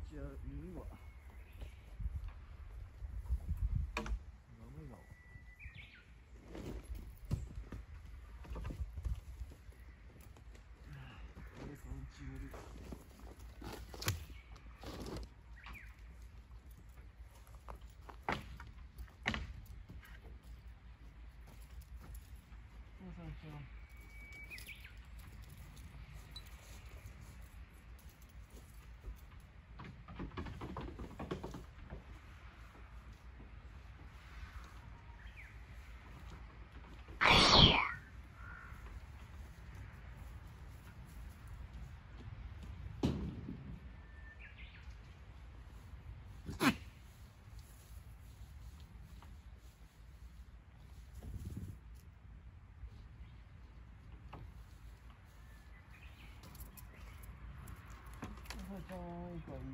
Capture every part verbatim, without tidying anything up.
ち悪いわ。ダメだわ。計算中悪い。計算中。はい、かわいいかいい。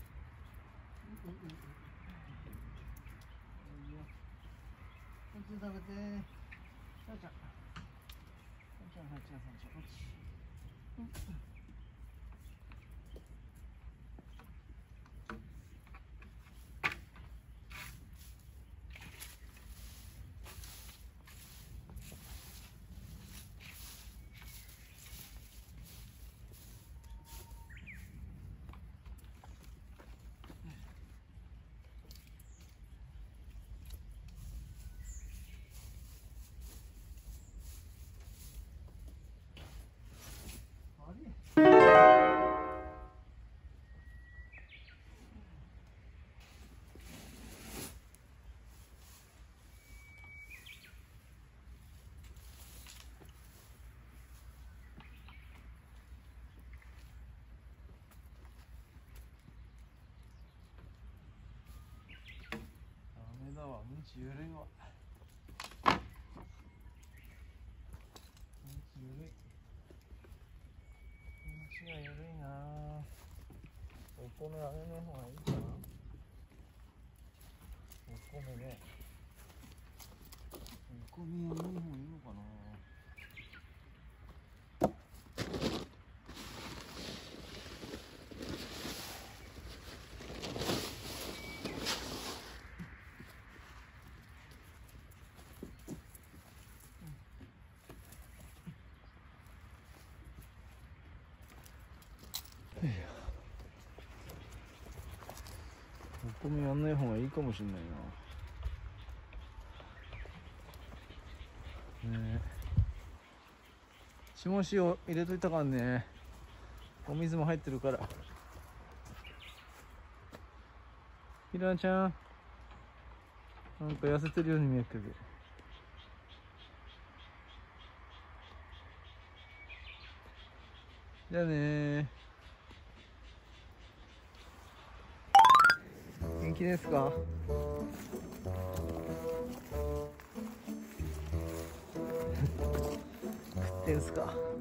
こっち食べて。さあちゃん。さあちゃん、さあちゃん、さあちゃん、こっち。うんちゆるいわ。うんちゆるい。うんちがゆるいな。お米あげない方がいいかな。お米ね。お米あげない方がいいのかな。お米やんない方がいいかもしれないな。ねえ。下塩入れといたからね。お水も入ってるから。ひらちゃん。なんか痩せてるように見えるけど。じゃあねー。元気ですか？食ってんすか？